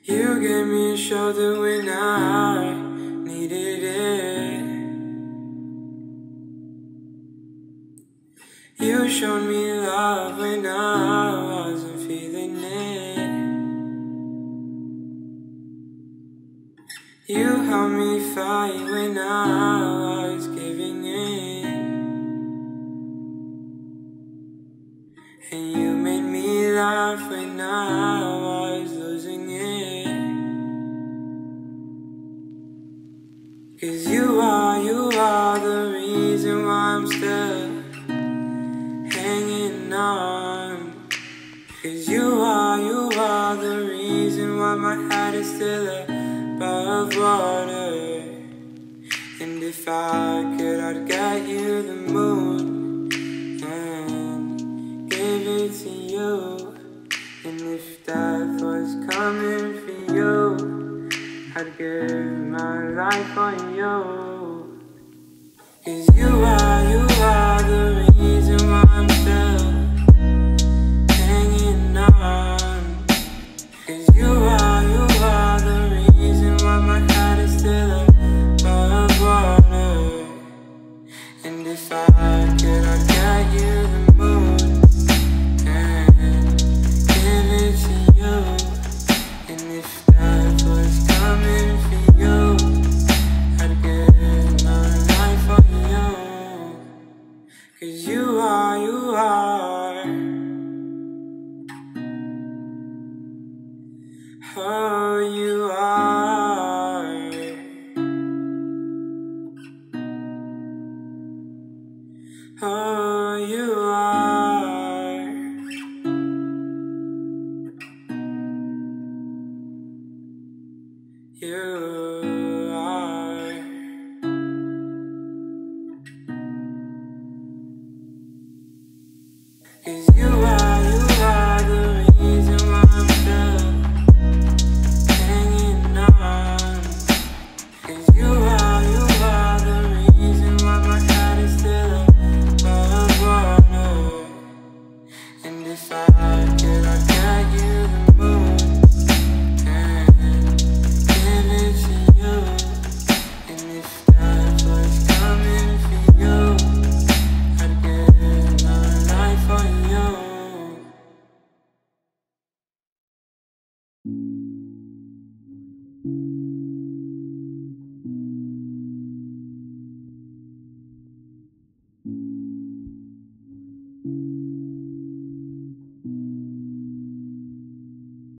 You gave me a shoulder when I needed it. You showed me love when I wasn't feeling it. You helped me fight when I was giving in. And you made me laugh when I was losing it. 'Cause you are the reason why I'm still hanging on. 'Cause you are the reason why my head is still above water. And if I could, I'd get you the moon and give it to you. And if death was coming for you, I'd give my life on you. 'Cause you are the reason why I'm still hanging on. 'Cause you are the reason why my head is still above water. And if I could, I'd get you the moon and give it to you. And if death was coming for you, I'd give my life for you. 'Cause you are oh, you are. Oh, you are. You are. 'Cause you are the reason why I'm still hanging on. 'Cause you are the reason why my head is still above water. And if I could, I'd get you the moon and give it to you. And if death was coming for you, I'd give my life for you.